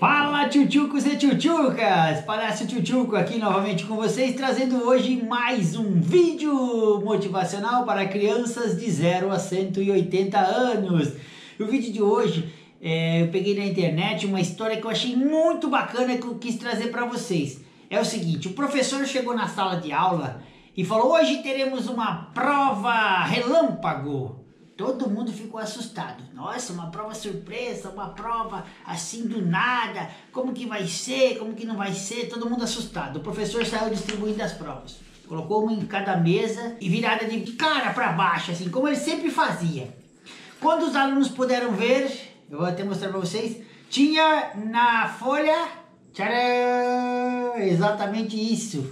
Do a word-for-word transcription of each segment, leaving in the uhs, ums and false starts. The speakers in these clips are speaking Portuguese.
Fala tchutchucos e tchutchucas, Palácio Tchutchuco aqui novamente com vocês, trazendo hoje mais um vídeo motivacional para crianças de zero a cento e oitenta anos. O vídeo de hoje, é, eu peguei na internet uma história que eu achei muito bacana que eu quis trazer para vocês. É o seguinte, o professor chegou na sala de aula e falou: hoje teremos uma prova relâmpago. Todo mundo ficou assustado. Nossa, uma prova surpresa, uma prova assim do nada. Como que vai ser? Como que não vai ser? Todo mundo assustado. O professor saiu distribuindo as provas. Colocou uma em cada mesa e virada de cara para baixo, assim, como ele sempre fazia. Quando os alunos puderam ver, eu vou até mostrar para vocês, tinha na folha, tcharam, exatamente isso.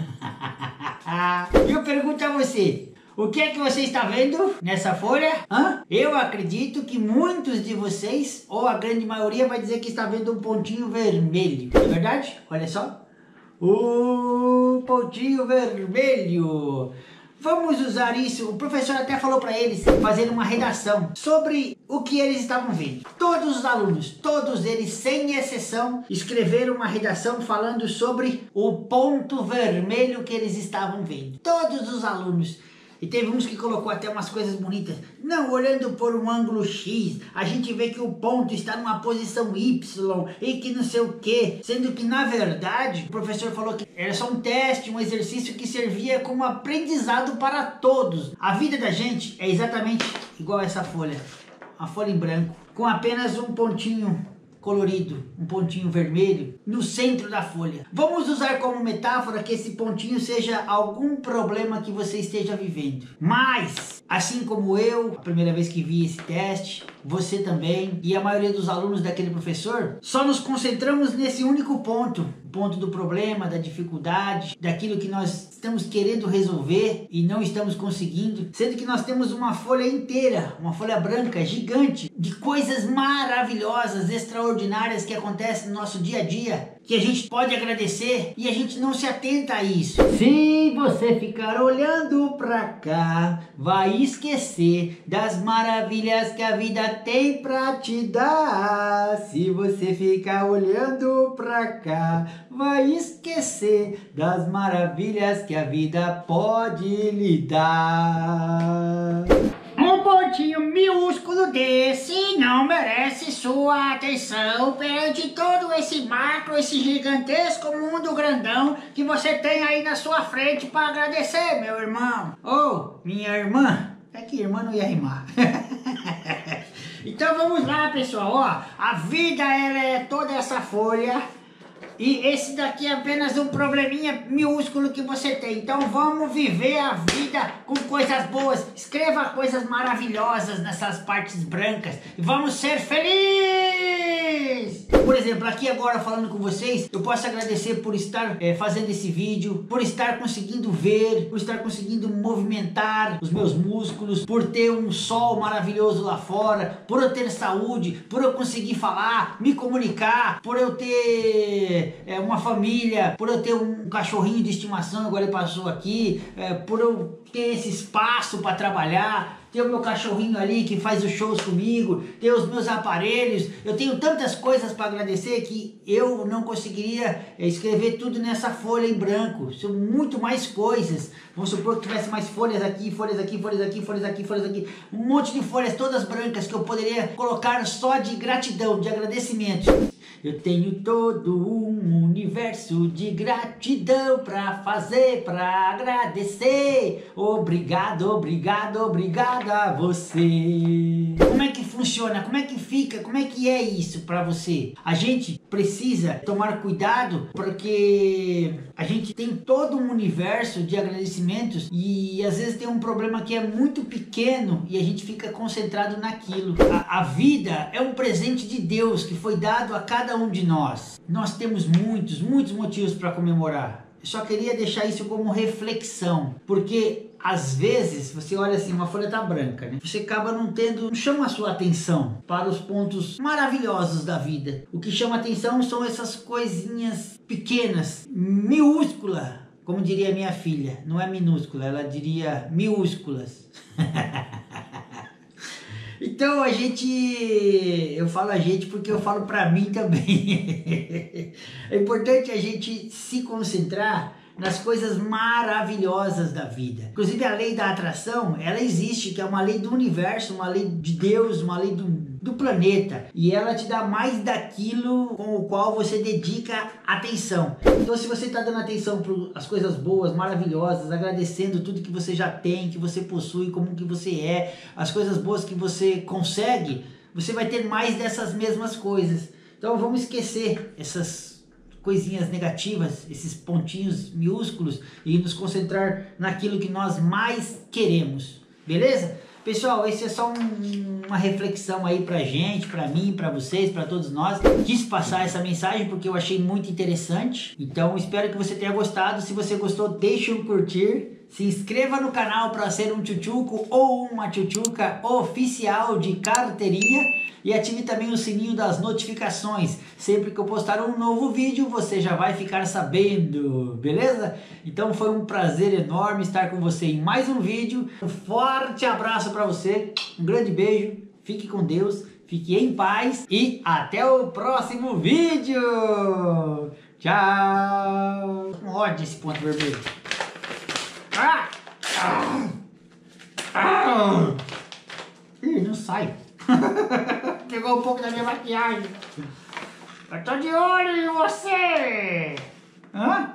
E eu pergunto a você, o que é que você está vendo nessa folha? Hã? Eu acredito que muitos de vocês, ou a grande maioria, vai dizer que está vendo um pontinho vermelho. É verdade? Olha só. O pontinho vermelho. Vamos usar isso. O professor até falou para eles fazerem uma redação sobre o que eles estavam vendo. Todos os alunos, todos eles, sem exceção, escreveram uma redação falando sobre o ponto vermelho que eles estavam vendo. Todos os alunos. E teve uns que colocou até umas coisas bonitas. Não, olhando por um ângulo X, a gente vê que o ponto está numa posição Y e que não sei o que. Sendo que, na verdade, o professor falou que era só um teste, um exercício que servia como aprendizado para todos. A vida da gente é exatamente igual a essa folha. Uma folha em branco, com apenas um pontinho colorido, um pontinho vermelho no centro da folha. Vamos usar como metáfora que esse pontinho seja algum problema que você esteja vivendo. Mas, assim como eu, a primeira vez que vi esse teste, você também e a maioria dos alunos daquele professor, só nos concentramos nesse único ponto, o ponto do problema, da dificuldade, daquilo que nós estamos querendo resolver e não estamos conseguindo, sendo que nós temos uma folha inteira, uma folha branca gigante de coisas maravilhosas, extraordinárias que acontecem no nosso dia a dia, que a gente pode agradecer e a gente não se atenta a isso. Se você ficar olhando pra cá, vai esquecer das maravilhas que a vida tem pra te dar. Se você ficar olhando pra cá, vai esquecer das maravilhas que a vida pode lhe dar. Um pontinho minúsculo desse não merece sua atenção perante todo esse macro, esse gigantesco mundo grandão que você tem aí na sua frente para agradecer, meu irmão. Ou minha irmã. É que irmã não ia rimar. Então vamos lá, pessoal. Ó, a vida ela é toda essa folha. E esse daqui é apenas um probleminha minúsculo que você tem. Então vamos viver a vida com coisas boas. Escreva coisas maravilhosas nessas partes brancas. E vamos ser felizes! Por exemplo, aqui agora falando com vocês, eu posso agradecer por estar é, fazendo esse vídeo, por estar conseguindo ver, por estar conseguindo movimentar os meus músculos, por ter um sol maravilhoso lá fora, por eu ter saúde, por eu conseguir falar, me comunicar, por eu ter é, uma família, por eu ter um cachorrinho de estimação, agora ele passou aqui, é, por eu ter esse espaço para trabalhar, ter o meu cachorrinho ali que faz os shows comigo, ter os meus aparelhos. Eu tenho tantas coisas para agradecer que eu não conseguiria escrever tudo nessa folha em branco. São muito mais coisas. Vamos supor que tivesse mais folhas aqui, folhas aqui, folhas aqui, folhas aqui, folhas aqui. Um monte de folhas todas brancas que eu poderia colocar só de gratidão, de agradecimento. Eu tenho todo um universo de gratidão pra fazer, pra agradecer. Obrigado, obrigado, obrigado a você. Como é que funciona? Como é que fica? Como é que é isso pra você? A gente precisa tomar cuidado porque a gente tem todo um universo de agradecimentos e às vezes tem um problema que é muito pequeno e a gente fica concentrado naquilo. A, a vida é um presente de Deus que foi dado a cada um de nós. Nós temos muitos, muitos motivos para comemorar. Eu só queria deixar isso como reflexão, porque às vezes você olha assim, uma folha tá branca, né? Você acaba não tendo, não chama a sua atenção para os pontos maravilhosos da vida. O que chama atenção são essas coisinhas pequenas, minúsculas, como diria minha filha. Não é minúscula, ela diria miúsculas. Então a gente, eu falo a gente porque eu falo pra mim também. É importante a gente se concentrar nas coisas maravilhosas da vida. Inclusive a lei da atração, ela existe, que é uma lei do universo, uma lei de Deus, uma lei do, do planeta. E ela te dá mais daquilo com o qual você dedica atenção. Então se você está dando atenção para as coisas boas, maravilhosas, agradecendo tudo que você já tem, que você possui, como que você é, as coisas boas que você consegue, você vai ter mais dessas mesmas coisas. Então vamos esquecer essas coisinhas negativas, esses pontinhos minúsculos e nos concentrar naquilo que nós mais queremos, beleza? Pessoal, esse é só um, uma reflexão aí pra gente, pra mim, pra vocês, pra todos nós. Quis passar essa mensagem porque eu achei muito interessante, então espero que você tenha gostado. Se você gostou, deixe um curtir, se inscreva no canal para ser um tchutchuco ou uma tchutchuca oficial de carteirinha. E ative também o sininho das notificações. Sempre que eu postar um novo vídeo, você já vai ficar sabendo, beleza? Então foi um prazer enorme estar com você em mais um vídeo. Um forte abraço para você, um grande beijo, fique com Deus, fique em paz e até o próximo vídeo. Tchau! Com ódio desse ponto vermelho. Ah! Ah! Ah! Ih, não sai. Pegou um pouco da minha maquiagem. Eu tô de olho em você. Hã?